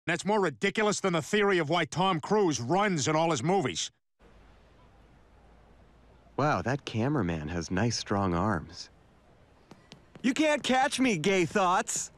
That's more ridiculous than the theory of why Tom Cruise runs in all his movies. Wow, that cameraman has nice, strong arms. You can't catch me, gay thoughts!